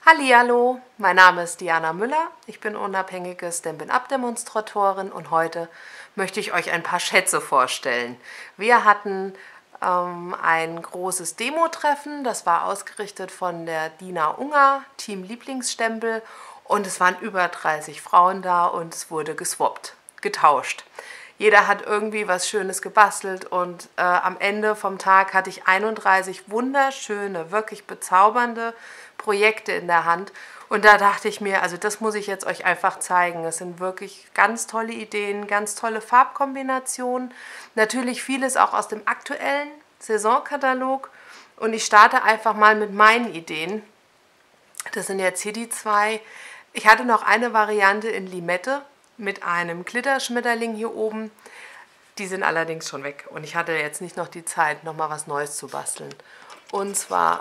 Hallihallo, mein Name ist Diana Müller, ich bin unabhängige Stampin'-Up-Demonstratorin und heute möchte ich euch ein paar Schätze vorstellen. Wir hatten ein großes Demo-Treffen, das war ausgerichtet von der Dina Unger, Team Lieblingsstempel, und es waren über 30 Frauen da und es wurde geswappt, getauscht. Jeder hat irgendwie was Schönes gebastelt und am Ende vom Tag hatte ich 31 wunderschöne, wirklich bezaubernde Projekte in der Hand. Und da dachte ich mir, also das muss ich jetzt euch einfach zeigen. Es sind wirklich ganz tolle Ideen, ganz tolle Farbkombinationen. Natürlich vieles auch aus dem aktuellen Saisonkatalog. Und ich starte einfach mal mit meinen Ideen. Das sind jetzt hier die zwei. Ich hatte noch eine Variante in Limette mit einem Glitterschmetterling hier oben. Die sind allerdings schon weg und ich hatte jetzt nicht noch die Zeit, nochmal was Neues zu basteln. Und zwar,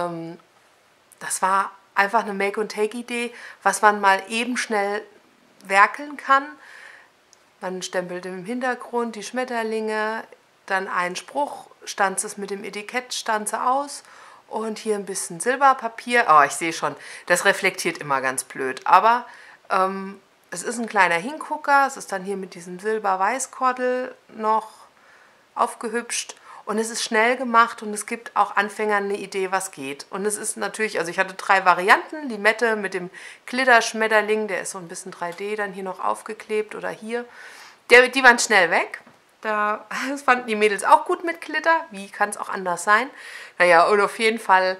das war einfach eine Make-and-Take-Idee, was man mal eben schnell werkeln kann. Man stempelt im Hintergrund die Schmetterlinge, dann einen Spruch, stanzt es mit dem Etikett, stanze aus und hier ein bisschen Silberpapier. Oh, ich sehe schon, das reflektiert immer ganz blöd, aber es ist ein kleiner Hingucker, es ist dann hier mit diesem Silber-Weiß-Kordel noch aufgehübscht und es ist schnell gemacht und es gibt auch Anfängern eine Idee, was geht. Und es ist natürlich, also ich hatte 3 Varianten, Limette mit dem Glitterschmetterling, der ist so ein bisschen 3D dann hier noch aufgeklebt oder hier. Die waren schnell weg. Das fanden die Mädels auch gut mit Glitter, wie kann es auch anders sein? Naja, und auf jeden Fall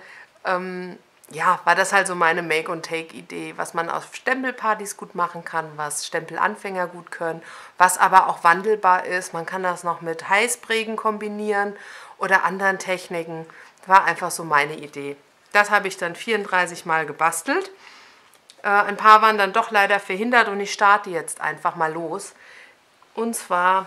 ja, war das halt so meine Make-and-Take-Idee, was man auf Stempelpartys gut machen kann, was Stempelanfänger gut können, was aber auch wandelbar ist. Man kann das noch mit Heißprägen kombinieren oder anderen Techniken. War einfach so meine Idee. Das habe ich dann 34 Mal gebastelt. Ein paar waren dann doch leider verhindert und ich starte jetzt einfach mal los. Und zwar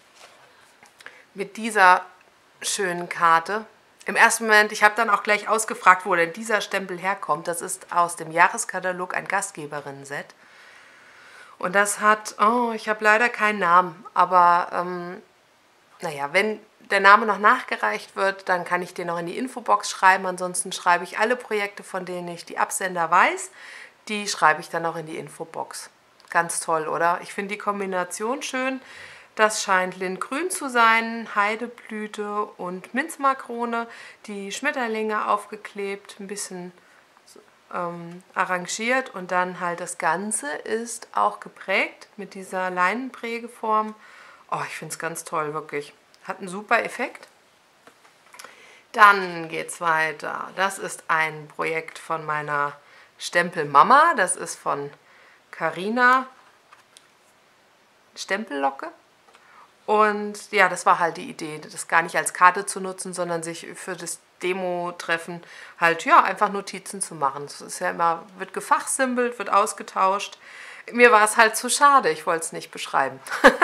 mit dieser schönen Karte. Im ersten Moment, ich habe dann auch gleich ausgefragt, wo denn dieser Stempel herkommt. Das ist aus dem Jahreskatalog ein Gastgeberinnen-Set. Und das hat, oh, ich habe leider keinen Namen, aber naja, wenn der Name noch nachgereicht wird, dann kann ich den noch in die Infobox schreiben. Ansonsten schreibe ich alle Projekte, von denen ich die Absender weiß, die schreibe ich dann auch in die Infobox. Ganz toll, oder? Ich finde die Kombination schön. Das scheint Lindgrün zu sein, Heideblüte und Minzmakrone, die Schmetterlinge aufgeklebt, ein bisschen arrangiert und dann halt das Ganze ist auch geprägt mit dieser Leinenprägeform. Oh, ich finde es ganz toll, wirklich. Hat einen super Effekt. Dann geht es weiter. Das ist ein Projekt von meiner Stempelmama, das ist von Carina Stempellocke. Und ja, das war halt die Idee, das gar nicht als Karte zu nutzen, sondern sich für das Demo-Treffen halt, ja, einfach Notizen zu machen. Es ist ja immer, wird gefachsimpelt, wird ausgetauscht. Mir war es halt zu schade, ich wollte es nicht beschreiben.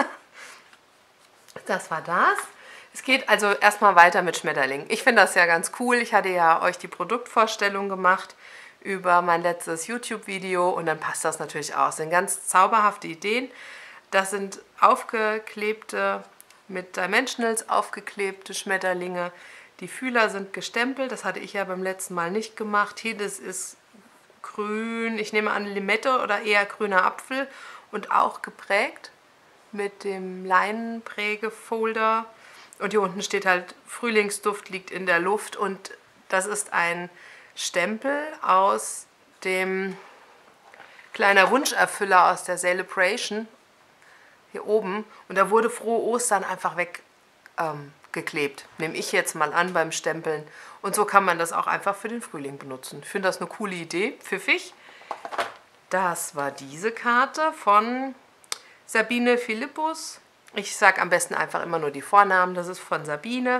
Das war das. Es geht also erstmal weiter mit Schmetterling. Ich finde das ja ganz cool. Ich hatte ja euch die Produktvorstellung gemacht über mein letztes YouTube-Video und dann passt das natürlich auch. Das sind ganz zauberhafte Ideen. Das sind aufgeklebte, mit Dimensionals aufgeklebte Schmetterlinge. Die Fühler sind gestempelt, das hatte ich ja beim letzten Mal nicht gemacht. Hier, das ist grün, ich nehme an Limette oder eher grüner Apfel und auch geprägt mit dem Leinenprägefolder. Und hier unten steht halt, Frühlingsduft liegt in der Luft und das ist ein Stempel aus dem kleiner Wunscherfüller aus der Celebration. Hier oben und da wurde Frohe Ostern einfach weggeklebt. Nehme ich jetzt mal an beim Stempeln. Und so kann man das auch einfach für den Frühling benutzen. Ich finde das eine coole Idee, pfiffig. Das war diese Karte von Sabine Philippus. Ich sage am besten einfach immer nur die Vornamen. Das ist von Sabine,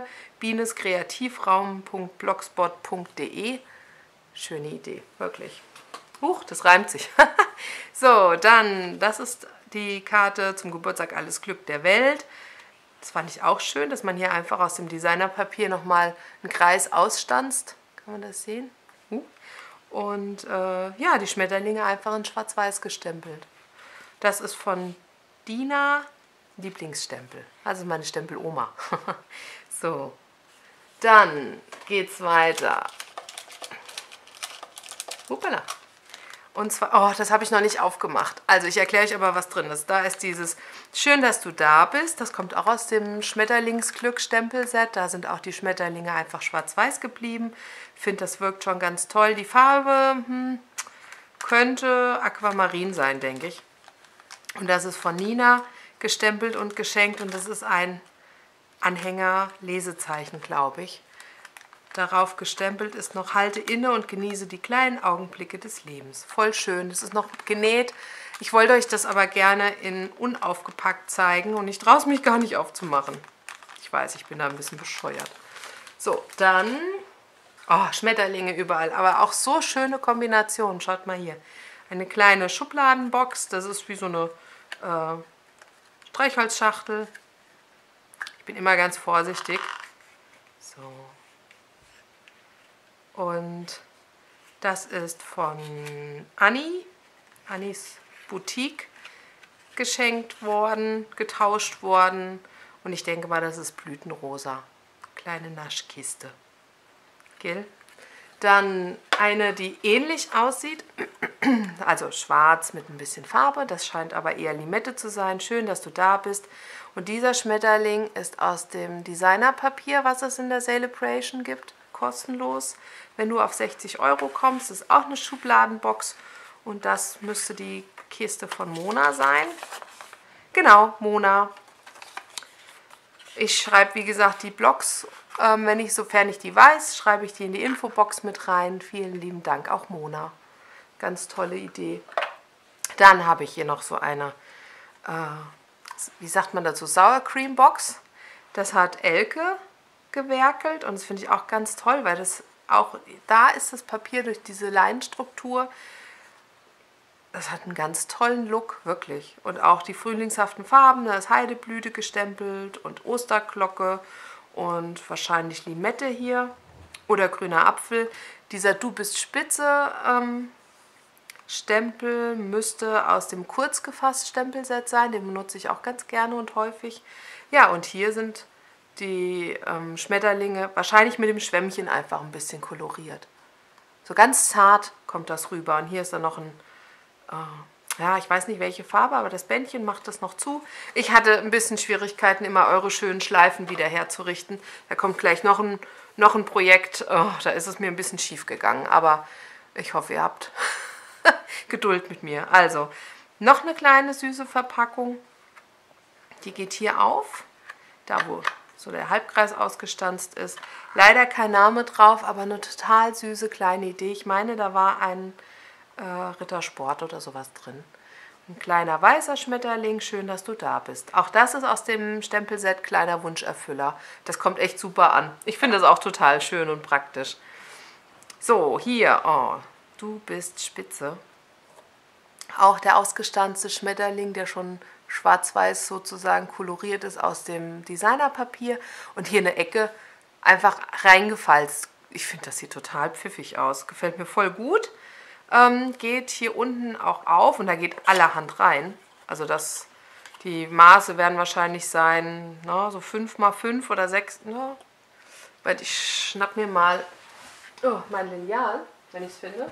bines-kreativraum.blogspot.de. Schöne Idee, wirklich. Huch, das reimt sich. So, dann, das ist die Karte zum Geburtstag Alles Glück der Welt. Das fand ich auch schön, dass man hier einfach aus dem Designerpapier nochmal einen Kreis ausstanzt. Kann man das sehen? Und ja, die Schmetterlinge einfach in schwarz-weiß gestempelt. Das ist von Dina Lieblingsstempel. Also meine Stempeloma. So, dann geht's weiter. Hoppala. Und zwar, oh, das habe ich noch nicht aufgemacht. Also ich erkläre euch aber, was drin ist. Da ist dieses Schön, dass du da bist. Das kommt auch aus dem Schmetterlingsglück-Stempelset. Da sind auch die Schmetterlinge einfach schwarz-weiß geblieben. Ich finde, das wirkt schon ganz toll. Die Farbe könnte Aquamarin sein, denke ich. Und das ist von Nina gestempelt und geschenkt. Und das ist ein Anhänger-Lesezeichen, glaube ich. Darauf gestempelt ist noch: Halte inne und genieße die kleinen Augenblicke des Lebens. Voll schön. Das ist noch genäht. Ich wollte euch das aber gerne in unaufgepackt zeigen und ich traue es mich gar nicht aufzumachen. Ich weiß, ich bin da ein bisschen bescheuert. So, dann Schmetterlinge überall, aber auch so schöne Kombinationen. Schaut mal hier. Eine kleine Schubladenbox. Das ist wie so eine Streichholzschachtel. Ich bin immer ganz vorsichtig. So. Und das ist von Annis Boutique geschenkt worden, getauscht worden. Und ich denke mal, das ist Blütenrosa. Kleine Naschkiste. Gell? Dann eine, die ähnlich aussieht. Also schwarz mit ein bisschen Farbe. Das scheint aber eher Limette zu sein. Schön, dass du da bist. Und dieser Schmetterling ist aus dem Designerpapier, was es in der Celebration gibt. Kostenlos. Wenn du auf 60 € kommst, ist auch eine Schubladenbox und das müsste die Kiste von Mona sein. Genau, Mona. Ich schreibe, wie gesagt, die Blogs, sofern ich die weiß, schreibe ich die in die Infobox mit rein. Vielen lieben Dank, auch Mona. Ganz tolle Idee. Dann habe ich hier noch so eine, wie sagt man dazu, Sour Cream Box. Das hat Elke gewerkelt und das finde ich auch ganz toll, weil das auch, da ist das Papier durch diese Leinenstruktur, das hat einen ganz tollen Look, wirklich. Und auch die frühlingshaften Farben, da ist Heideblüte gestempelt und Osterglocke und wahrscheinlich Limette hier oder grüner Apfel. Dieser Du bist Spitze Stempel müsste aus dem kurzgefasst Stempelset sein, den benutze ich auch ganz gerne und häufig. Ja, und hier sind die Schmetterlinge, wahrscheinlich mit dem Schwämmchen einfach ein bisschen koloriert. So ganz zart kommt das rüber. Und hier ist dann noch ein, ja, ich weiß nicht welche Farbe, aber das Bändchen macht das noch zu. Ich hatte ein bisschen Schwierigkeiten, immer eure schönen Schleifen wieder herzurichten. Da kommt gleich noch ein Projekt, da ist es mir ein bisschen schief gegangen. Aber ich hoffe, ihr habt Geduld mit mir. Also, noch eine kleine süße Verpackung. Die geht hier auf, da wo so der Halbkreis ausgestanzt ist. Leider kein Name drauf, aber eine total süße kleine Idee. Ich meine, da war ein Rittersport oder sowas drin. Ein kleiner weißer Schmetterling, schön, dass du da bist. Auch das ist aus dem Stempelset Kleiner Wunscherfüller. Das kommt echt super an. Ich finde das auch total schön und praktisch. So, hier, du bist Spitze. Auch der ausgestanzte Schmetterling, der schon schwarz-weiß sozusagen koloriert ist aus dem Designerpapier. Und hier eine Ecke einfach reingefalzt. Ich finde, das sieht total pfiffig aus. Gefällt mir voll gut. Geht hier unten auch auf und da geht allerhand rein. Also die Maße werden wahrscheinlich sein, so 5 x 5 oder 6. Weil ich schnapp mir mal mein Lineal, wenn ich es finde.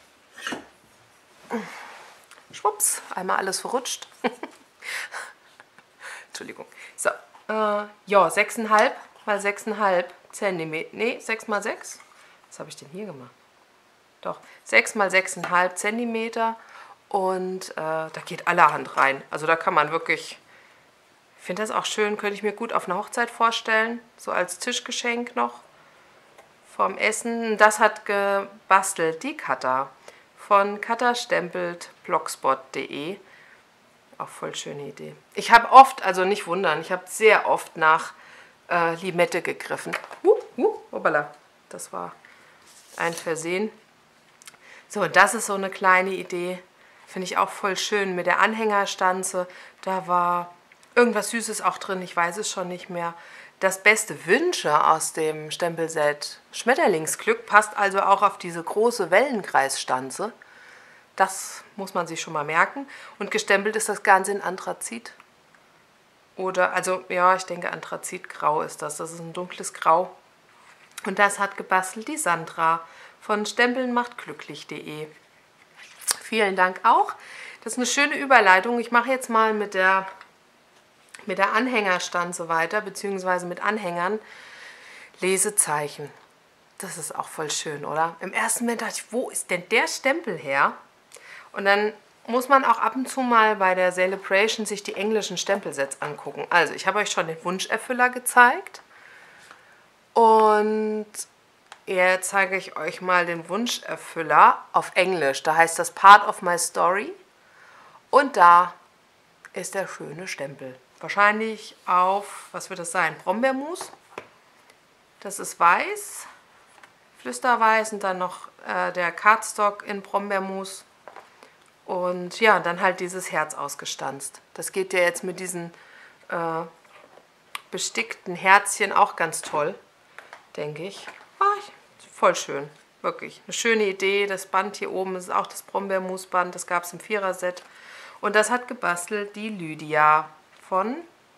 Schwupps, einmal alles verrutscht. Entschuldigung. So, ja, 6,5 mal 6,5 cm. Nee, 6 x 6. Was habe ich denn hier gemacht? Doch, 6 x 6,5 cm. Und da geht allerhand rein. Also da kann man wirklich, ich finde das auch schön, könnte ich mir gut auf einer Hochzeit vorstellen. So als Tischgeschenk noch vom Essen. Das hat gebastelt die Katha von katastempelt.blogspot.de. Auch voll schöne Idee. Ich habe oft, also nicht wundern, ich habe sehr oft nach Limette gegriffen. Hoppala, das war ein Versehen. So, das ist so eine kleine Idee. Finde ich auch voll schön mit der Anhängerstanze. Da war irgendwas Süßes auch drin, ich weiß es schon nicht mehr. Das beste Wünsche aus dem Stempelset Schmetterlingsglück passt also auch auf diese große Wellenkreisstanze. Das muss man sich schon mal merken. Und gestempelt ist das Ganze in Anthrazit. Oder, also, ja, ich denke Anthrazitgrau ist das. Das ist ein dunkles Grau. Und das hat gebastelt die Sandra von stempelnmachtglücklich.de. Vielen Dank auch. Das ist eine schöne Überleitung. Ich mache jetzt mal mit der Anhängerstanze weiter, beziehungsweise mit Anhängern Lesezeichen. Das ist auch voll schön, oder? Im ersten Moment dachte ich, wo ist denn der Stempel her? Und dann muss man auch ab und zu mal bei der Celebration sich die englischen Stempelsets angucken. Also, ich habe euch schon den Wunscherfüller gezeigt. Und jetzt zeige ich euch mal den Wunscherfüller auf Englisch. Da heißt das Part of My Story. Und da ist der schöne Stempel. Wahrscheinlich auf, was wird das sein? Brombeermus. Das ist weiß, Flüsterweiß und dann noch der Cardstock in Brombeermus. Und ja, dann halt dieses Herz ausgestanzt. Das geht ja jetzt mit diesen bestickten Herzchen auch ganz toll, denke ich. Voll schön, wirklich. Eine schöne Idee. Das Band hier oben ist auch das Brombeermusband. Das gab es im 4er-Set. Und das hat gebastelt die Lydia von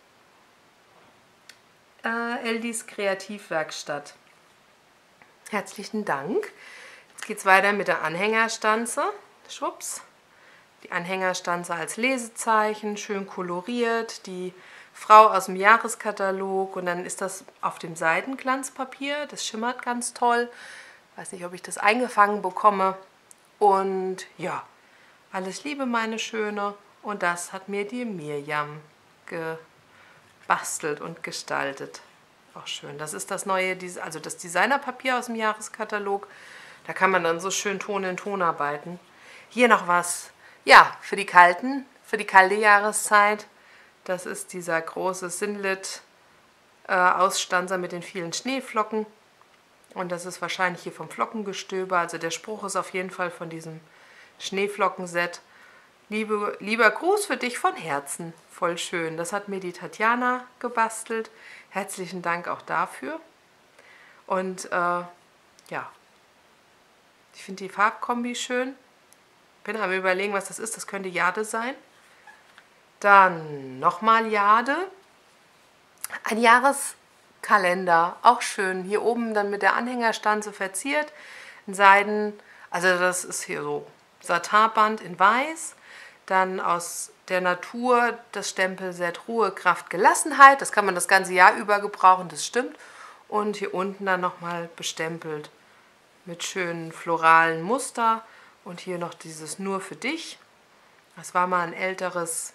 Eldis Kreativwerkstatt. Herzlichen Dank. Jetzt geht es weiter mit der Anhängerstanze. Schwupps. Die Anhängerstanze als Lesezeichen, schön koloriert. Die Frau aus dem Jahreskatalog. Und dann ist das auf dem Seitenglanzpapier. Das schimmert ganz toll. Weiß nicht, ob ich das eingefangen bekomme. Und ja, alles Liebe, meine Schöne. Und das hat mir die Mirjam gebastelt und gestaltet. Auch schön. Das ist das neue, also das Designerpapier aus dem Jahreskatalog. Da kann man dann so schön Ton in Ton arbeiten. Hier noch was, ja, für die kalte Jahreszeit. Das ist dieser große Sinlet-Ausstanzer mit den vielen Schneeflocken. Und das ist wahrscheinlich hier vom Flockengestöber. Also der Spruch ist auf jeden Fall von diesem Schneeflockenset. Lieber Gruß für dich von Herzen. Voll schön. Das hat mir die Tatjana gebastelt. Herzlichen Dank auch dafür. Und ja, ich finde die Farbkombi schön. Bin am Überlegen, was das ist. Das könnte Jade sein. Dann nochmal Jade. Ein Jahreskalender. Auch schön. Hier oben dann mit der Anhängerstanze verziert. In Seiden. Also das ist hier so Satinband in Weiß. Dann aus der Natur das Stempelset Ruhe, Kraft, Gelassenheit. Das kann man das ganze Jahr über gebrauchen, das stimmt. Und hier unten dann nochmal bestempelt mit schönen floralen Muster. Und hier noch dieses Nur für dich. Das war mal ein älteres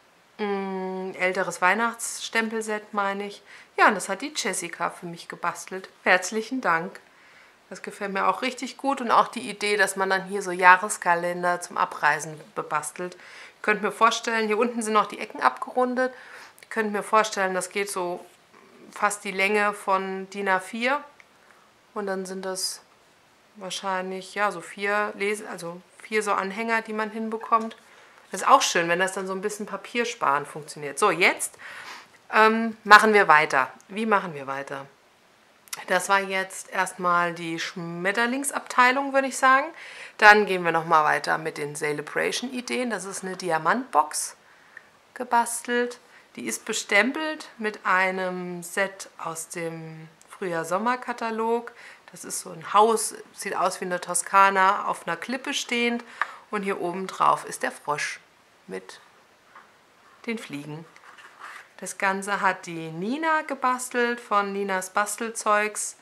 Weihnachtsstempelset, meine ich. Ja, und das hat die Jessica für mich gebastelt. Herzlichen Dank. Das gefällt mir auch richtig gut und auch die Idee, dass man dann hier so Jahreskalender zum Abreisen bebastelt. Ihr könnt mir vorstellen, hier unten sind noch die Ecken abgerundet. Ihr könnt mir vorstellen, das geht so fast die Länge von DIN A4. Und dann sind das wahrscheinlich ja so vier so Anhänger, die man hinbekommt. Das ist auch schön, wenn das dann so ein bisschen Papiersparen funktioniert. So, jetzt machen wir weiter. Wie machen wir weiter? Das war jetzt erstmal die Schmetterlingsabteilung, würde ich sagen. Dann gehen wir nochmal weiter mit den Celebration-Ideen. Das ist eine Diamantbox gebastelt. Die ist bestempelt mit einem Set aus dem Frühjahr-Sommer-Katalog. Das ist so ein Haus, sieht aus wie eine Toskana, auf einer Klippe stehend. Und hier oben drauf ist der Frosch mit den Fliegen. Das Ganze hat die Nina gebastelt von Ninas Bastelzeugs.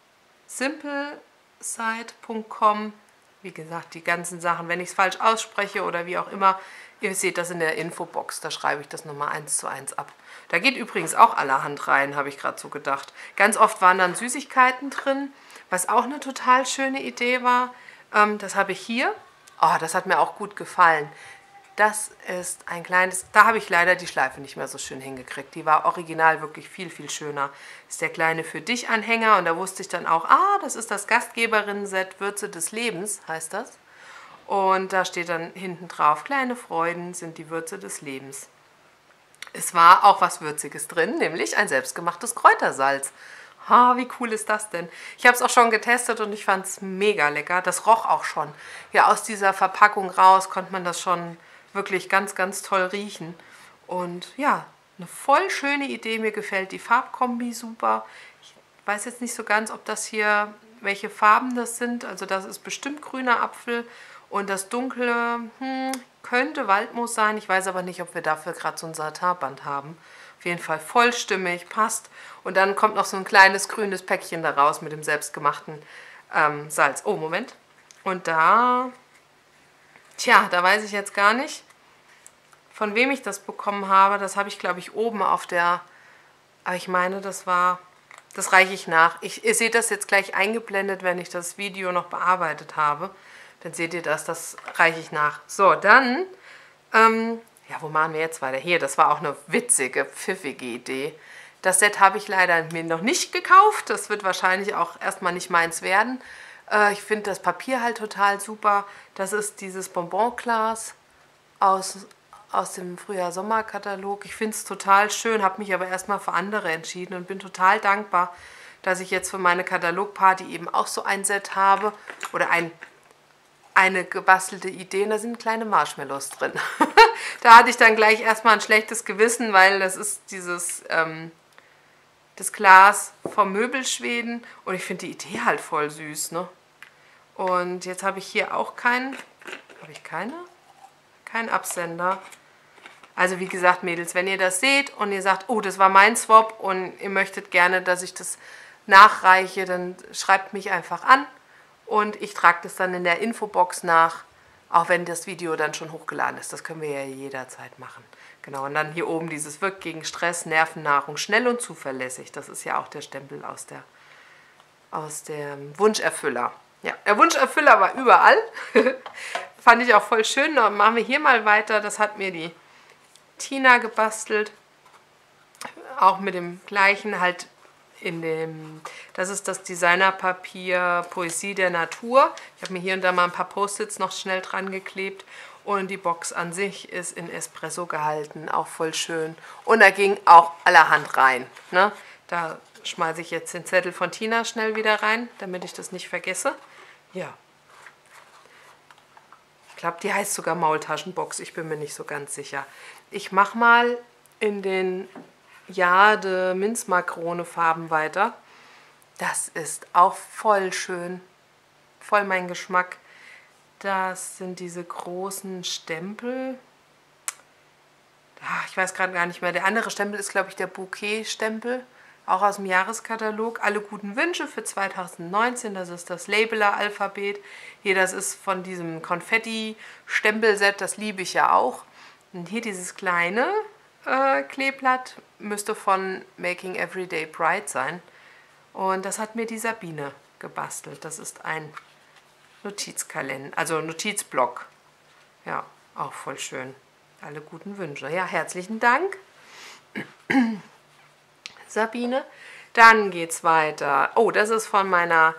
Simplesite.com. Wie gesagt, die ganzen Sachen, wenn ich es falsch ausspreche oder wie auch immer, ihr seht das in der Infobox, da schreibe ich das nochmal 1:1 ab. Da geht übrigens auch allerhand rein, habe ich gerade so gedacht. Ganz oft waren dann Süßigkeiten drin, was auch eine total schöne Idee war. Das habe ich hier. Oh, das hat mir auch gut gefallen. Das ist ein kleines, da habe ich leider die Schleife nicht mehr so schön hingekriegt. Die war original wirklich viel, viel schöner. Das ist der kleine Für dich Anhänger und da wusste ich dann auch, das ist das Gastgeberinnen-Set Würze des Lebens, heißt das. Und da steht dann hinten drauf, kleine Freuden sind die Würze des Lebens. Es war auch was Würziges drin, nämlich ein selbstgemachtes Kräutersalz. Wie cool ist das denn? Ich habe es auch schon getestet und ich fand es mega lecker. Das roch auch schon. Ja, aus dieser Verpackung raus konnte man das schon wirklich ganz, ganz toll riechen. Und ja, eine voll schöne Idee. Mir gefällt die Farbkombi super. Ich weiß jetzt nicht so ganz, ob das hier, welche Farben das sind. Also das ist bestimmt grüner Apfel Und das Dunkle könnte Waldmoos sein. Ich weiß aber nicht, ob wir dafür gerade so ein Satirband haben. Auf jeden Fall vollstimmig, passt. Und dann kommt noch so ein kleines grünes Päckchen da raus mit dem selbstgemachten Salz. Oh, Moment. Und da, tja, da weiß ich jetzt gar nicht, von wem ich das bekommen habe. Das habe ich, glaube ich, oben auf der, aber ich meine, das reiche ich nach. Ihr seht das jetzt gleich eingeblendet, wenn ich das Video noch bearbeitet habe. Dann seht ihr das reiche ich nach. So, dann, ja, wo machen wir jetzt weiter? Hier, das war auch eine witzige, pfiffige Idee. Das Set habe ich leider mir noch nicht gekauft. Das wird wahrscheinlich auch erstmal nicht meins werden. Ich finde das Papier halt total super. Das ist dieses Bonbon-Glas aus dem Frühjahr-Sommer-Katalog. Ich finde es total schön, habe mich aber erstmal für andere entschieden und bin total dankbar, dass ich jetzt für meine Katalogparty eben auch so ein Set habe oder eine gebastelte Idee, und da sind kleine Marshmallows drin. Da hatte ich dann gleich erstmal ein schlechtes Gewissen, weil das ist das Glas vom Möbelschweden und ich finde die Idee halt voll süß, ne? Und jetzt habe ich hier auch keinen Absender. Also wie gesagt, Mädels, wenn ihr das seht und ihr sagt, oh, das war mein Swap und ihr möchtet gerne, dass ich das nachreiche, dann schreibt mich einfach an und ich trage das dann in der Infobox nach, auch wenn das Video dann schon hochgeladen ist. Das können wir ja jederzeit machen. Genau, und dann hier oben dieses wirkt gegen Stress, Nervennahrung, schnell und zuverlässig. Das ist ja auch der Stempel aus dem Wunscherfüller. Ja, der Wunscherfüller war überall. Fand ich auch voll schön. Dann machen wir hier mal weiter. Das hat mir die Tina gebastelt. Auch mit dem gleichen halt das ist das Designerpapier Poesie der Natur. Ich habe mir hier und da mal ein paar Post-its noch schnell dran geklebt. Und die Box an sich ist in Espresso gehalten, auch voll schön. Und da ging auch allerhand rein. Ne? Da schmeiße ich jetzt den Zettel von Tina schnell wieder rein, damit ich das nicht vergesse. Ja. Ich glaube, die heißt sogar Maultaschenbox. Ich bin mir nicht so ganz sicher. Ich mache mal in den Jade Minzmakrone Farben weiter. Das ist auch voll schön. Voll mein Geschmack. Das sind diese großen Stempel. Ich weiß gerade gar nicht mehr. Der andere Stempel ist, glaube ich, der Bouquet-Stempel. Auch aus dem Jahreskatalog. Alle guten Wünsche für 2019. Das ist das Labeler-Alphabet. Hier, das ist von diesem Konfetti-Stempelset. Das liebe ich ja auch. Und hier dieses kleine Kleeblatt müsste von Making Everyday Bright sein. Und das hat mir die Sabine gebastelt. Das ist ein Notizkalender, also Notizblock. Ja, auch voll schön. Alle guten Wünsche. Ja, herzlichen Dank, Sabine. Dann geht's weiter. Oh, das ist von meiner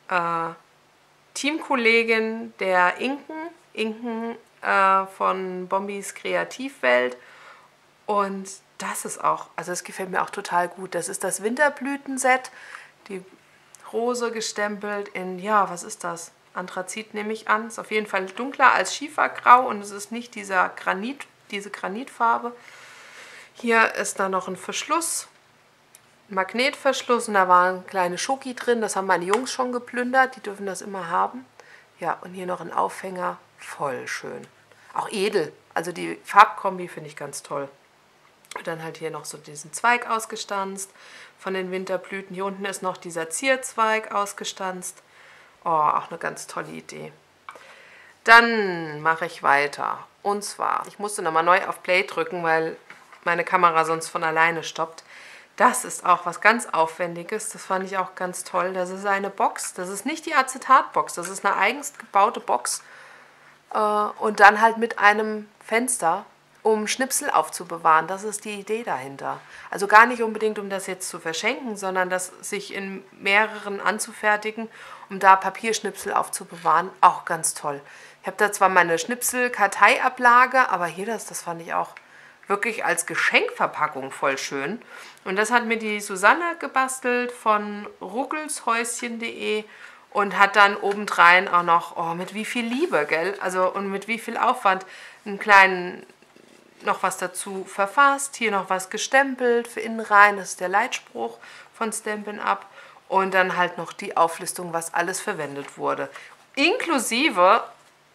Teamkollegin, der Inken von Bombis Kreativwelt. Und das ist auch, also es gefällt mir auch total gut. Das ist das Winterblütenset. Die Rose gestempelt in, ja, was ist das? Anthrazit nehme ich an. Ist auf jeden Fall dunkler als Schiefergrau und es ist nicht diese Granitfarbe. Hier ist da noch ein Verschluss, ein Magnetverschluss und da waren kleine Schoki drin. Das haben meine Jungs schon geplündert, die dürfen das immer haben. Ja, und hier noch ein Aufhänger, voll schön. Auch edel, also die Farbkombi finde ich ganz toll. Und dann halt hier noch so diesen Zweig ausgestanzt von den Winterblüten. Hier unten ist noch dieser Zierzweig ausgestanzt. Oh, auch eine ganz tolle Idee. Dann mache ich weiter. Und zwar, ich musste nochmal neu auf Play drücken, weil meine Kamera sonst von alleine stoppt. Das ist auch was ganz Aufwendiges. Das fand ich auch ganz toll. Das ist eine Box. Das ist nicht die Acetatbox. Das ist eine eigens gebaute Box. Und dann halt mit einem Fenster, um Schnipsel aufzubewahren. Das ist die Idee dahinter. Also gar nicht unbedingt, um das jetzt zu verschenken, sondern das sich in mehreren anzufertigen, um da Papierschnipsel aufzubewahren. Auch ganz toll. Ich habe da zwar meine Schnipsel-Karteiablage, aber hier das fand ich auch wirklich als Geschenkverpackung voll schön. Und das hat mir die Susanne gebastelt von ruckelshäuschen.de und hat dann obendrein auch noch, oh, mit wie viel Liebe, gell? Also und mit wie viel Aufwand einen kleinen noch was dazu verfasst, hier noch was gestempelt für innen rein, das ist der Leitspruch von Stampin' Up und dann halt noch die Auflistung, was alles verwendet wurde. Inklusive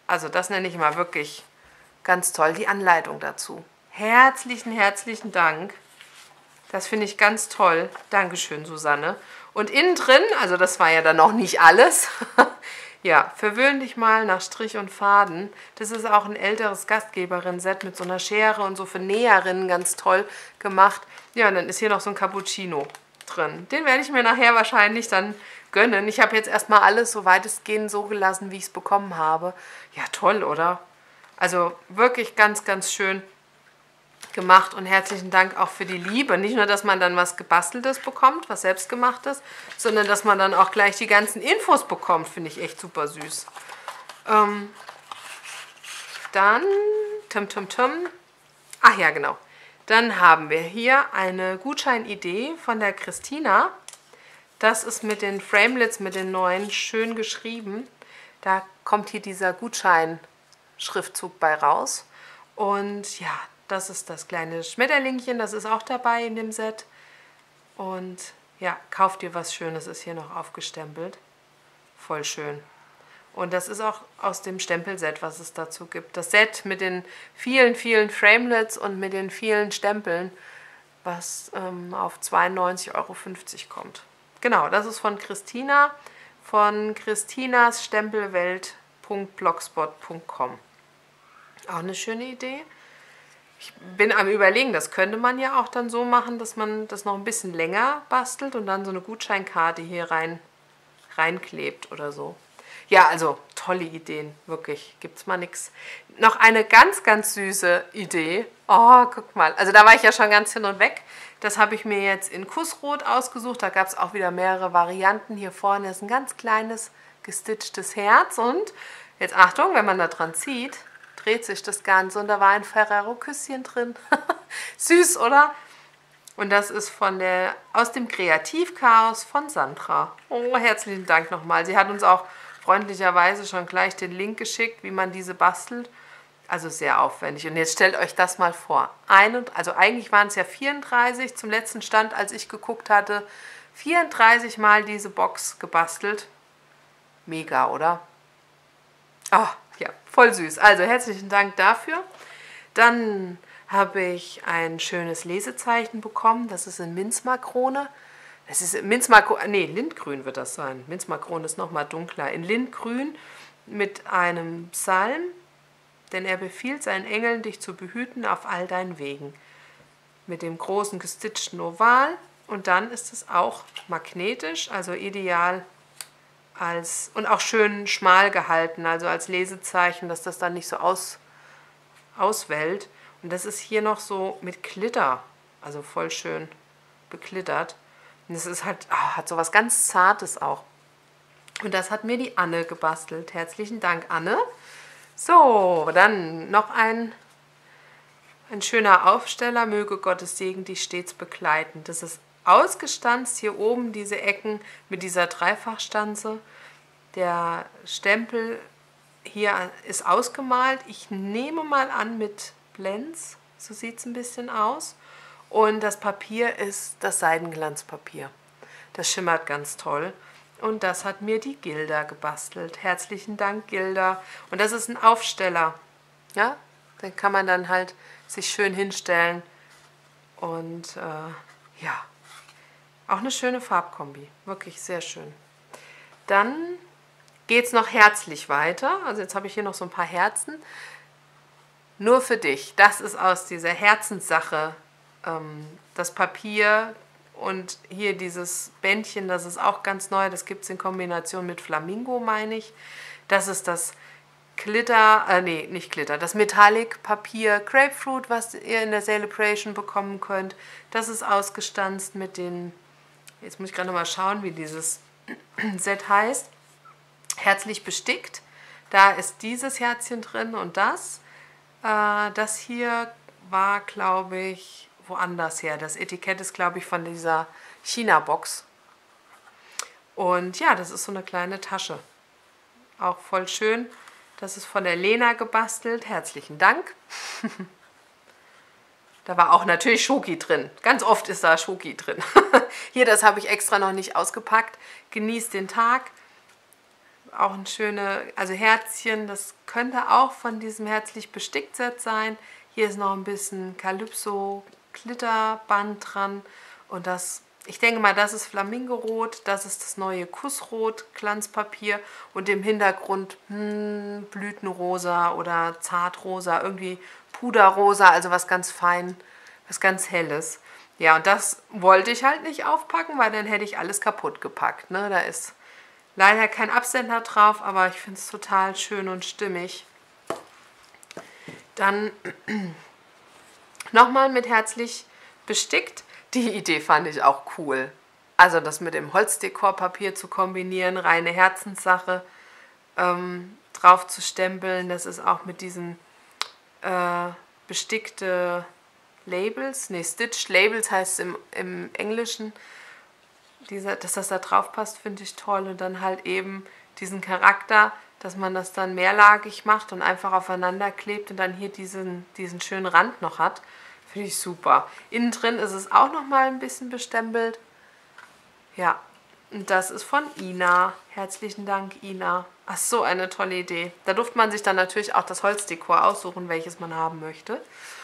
Also das nenne ich mal wirklich ganz toll, die Anleitung dazu. Herzlichen Dank. Das finde ich ganz toll. Dankeschön, Susanne. Und innen drin, also das war ja dann noch nicht alles, ja, verwöhn dich mal nach Strich und Faden. Das ist auch ein älteres Gastgeberin-Set mit so einer Schere und so für Näherinnen ganz toll gemacht. Ja, und dann ist hier noch so ein Cappuccino drin. Den werde ich mir nachher wahrscheinlich dann gönnen. Ich habe jetzt erstmal alles so weitestgehend so gelassen, wie ich es bekommen habe. Ja, toll, oder? Also wirklich ganz schön gemacht und herzlichen Dank auch für die Liebe. Nicht nur, dass man dann was Gebasteltes bekommt, was Selbstgemachtes, sondern dass man dann auch gleich die ganzen Infos bekommt, finde ich echt super süß. Dann, ach ja, genau. Dann haben wir hier eine Gutscheinidee von der Christina. Das ist mit den Framelits, mit den neuen, schön geschrieben. Da kommt hier dieser Gutscheinschriftzug bei raus. Und ja, das ist das kleine Schmetterlingchen, das ist auch dabei in dem Set. Und ja, kauft dir was Schönes, ist hier noch aufgestempelt. Voll schön. Und das ist auch aus dem Stempelset, was es dazu gibt. Das Set mit den vielen Framelits und mit den vielen Stempeln, was auf 92,50 € kommt. Genau, das ist von Christina, von christinasstempelwelt.blogspot.com. Auch eine schöne Idee. Ich bin am Überlegen, das könnte man ja auch dann so machen, dass man das noch ein bisschen länger bastelt und dann so eine Gutscheinkarte hier reinklebt oder so. Ja, also tolle Ideen, wirklich, gibt's mal nichts. Noch eine ganz süße Idee. Oh, guck mal, also da war ich ja schon ganz hin und weg. Das habe ich mir jetzt in Kussrot ausgesucht, da gab es auch wieder mehrere Varianten. Hier vorne ist ein ganz kleines gestitchtes Herz und jetzt Achtung, wenn man da dran zieht, dreht sich das Ganze und da war ein Ferrero-Küsschen drin. Süß, oder? Und das ist aus dem Kreativchaos von Sandra. Oh, herzlichen Dank nochmal. Sie hat uns auch freundlicherweise schon gleich den Link geschickt, wie man diese bastelt. Also sehr aufwendig. Und jetzt stellt euch das mal vor. Also eigentlich waren es ja 34 zum letzten Stand, als ich geguckt hatte. 34 Mal diese Box gebastelt. Mega, oder? Oh, ja, voll süß. Also herzlichen Dank dafür. Dann habe ich ein schönes Lesezeichen bekommen. Das ist in Minzmakrone. Das ist Lindgrün wird das sein. Minzmakrone ist nochmal dunkler. In Lindgrün mit einem Psalm. Denn er befiehlt seinen Engeln, dich zu behüten auf all deinen Wegen. Mit dem großen gestitchten Oval. Und dann ist es auch magnetisch, also ideal und auch schön schmal gehalten, also als Lesezeichen, dass das dann nicht so auswellt. Und das ist hier noch so mit Glitter, also voll schön beklittert. Und es ist halt, hat so was ganz Zartes auch. Und das hat mir die Anne gebastelt. Herzlichen Dank, Anne. So, dann noch ein schöner Aufsteller. Möge Gottes Segen dich stets begleiten. Das ist ausgestanzt hier oben, diese Ecken mit dieser Dreifachstanze. Der Stempel hier ist ausgemalt. Ich nehme mal an mit Blends. So sieht es ein bisschen aus. Und das Papier ist das Seidenglanzpapier. Das schimmert ganz toll. Und das hat mir die Gilda gebastelt. Herzlichen Dank, Gilda. Und das ist ein Aufsteller. Ja, den kann man dann halt sich schön hinstellen. Und ja, auch eine schöne Farbkombi. Wirklich sehr schön. Dann geht es noch herzlich weiter. Also jetzt habe ich hier noch so ein paar Herzen. Nur für dich. Das ist aus dieser Herzenssache. Das Papier und hier dieses Bändchen, das ist auch ganz neu. Das gibt es in Kombination mit Flamingo, meine ich. Das ist das das Metallic Papier Grapefruit, was ihr in der Celebration bekommen könnt. Das ist ausgestanzt mit den, jetzt muss ich gerade noch mal schauen, wie dieses Set heißt. Herzlich bestickt. Da ist dieses Herzchen drin und das. Das hier war, glaube ich, woanders her. Das Etikett ist, glaube ich, von dieser China-Box. Und ja, das ist so eine kleine Tasche. Auch voll schön. Das ist von der Lena gebastelt. Herzlichen Dank. Da war auch natürlich Schoki drin. Ganz oft ist da Schoki drin. Hier, das habe ich extra noch nicht ausgepackt. Genießt den Tag. auch ein schöne, also Herzchen, das könnte auch von diesem herzlich bestickt Set sein. Hier ist noch ein bisschen Calypso Glitterband dran und das, ich denke mal, das ist Flamingorot, das ist das neue Kussrot Glanzpapier und im Hintergrund Blütenrosa oder Zartrosa, irgendwie Puderrosa, also was ganz fein, was ganz Helles. Ja, und das wollte ich halt nicht aufpacken, weil dann hätte ich alles kaputt gepackt. Ne? Da ist leider kein Absender drauf, aber ich finde es total schön und stimmig. Dann nochmal mit herzlich bestickt. Die Idee fand ich auch cool. Also das mit dem Holzdekorpapier zu kombinieren, reine Herzenssache drauf zu stempeln. Das ist auch mit diesen bestickte Labels, nee, Stitch Labels heißt es im Englischen. Dass das da drauf passt, finde ich toll. Und dann halt eben diesen Charakter, dass man das dann mehrlagig macht und einfach aufeinander klebt und dann hier diesen schönen Rand noch hat. Finde ich super. Innen drin ist es auch nochmal ein bisschen bestempelt. Ja, und das ist von Ina. Herzlichen Dank, Ina. Ach, so eine tolle Idee. Da durfte man sich dann natürlich auch das Holzdekor aussuchen, welches man haben möchte.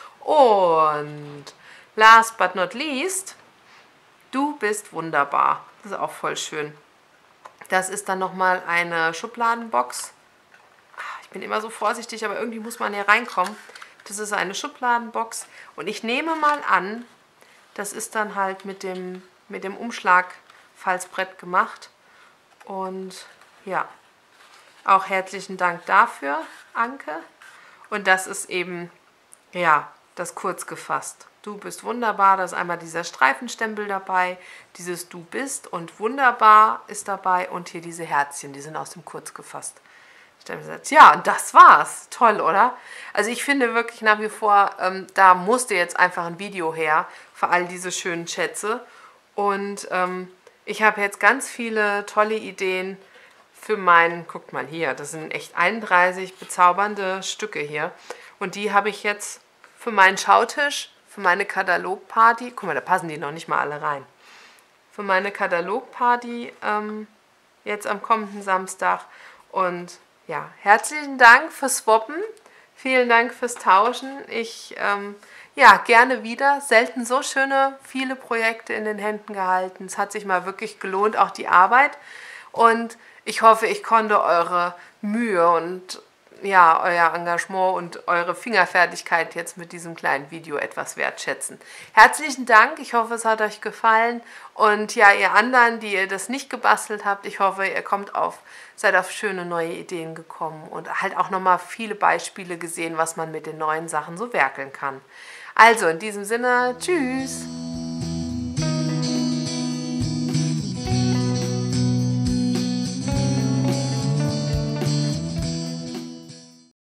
Und last but not least, du bist wunderbar. Das ist auch voll schön. Das ist dann nochmal eine Schubladenbox. Ich bin immer so vorsichtig, aber irgendwie muss man hier reinkommen. Das ist eine Schubladenbox. Und ich nehme mal an, das ist dann halt mit dem Umschlagfalzbrett gemacht. Und ja, auch herzlichen Dank dafür, Anke. Und das ist eben, ja, das kurz gefasst. Du bist wunderbar, da ist einmal dieser Streifenstempel dabei, dieses Du bist und wunderbar ist dabei und hier diese Herzchen, die sind aus dem kurz gefasst. Ja, und das war's. Toll, oder? Also ich finde wirklich nach wie vor, da musste jetzt einfach ein Video her für all diese schönen Schätze. Und ich habe jetzt ganz viele tolle Ideen für meinen, guckt mal hier, das sind echt 31 bezaubernde Stücke hier. Und die habe ich jetzt für meinen Schautisch, für meine Katalogparty, guck mal, da passen die noch nicht mal alle rein. Für meine Katalogparty jetzt am kommenden Samstag. Und ja, herzlichen Dank fürs Swappen. Vielen Dank fürs Tauschen. Ich, ja, gerne wieder. Selten so schöne, viele Projekte in den Händen gehalten. Es hat sich mal wirklich gelohnt, auch die Arbeit. Und ich hoffe, ich konnte eure Mühe und ja, euer Engagement und eure Fingerfertigkeit jetzt mit diesem kleinen Video etwas wertschätzen. Herzlichen Dank, ich hoffe, es hat euch gefallen und ja, ihr anderen, die ihr das nicht gebastelt habt, ich hoffe, ihr seid auf schöne neue Ideen gekommen und halt auch nochmal viele Beispiele gesehen, was man mit den neuen Sachen so werkeln kann. Also in diesem Sinne, tschüss!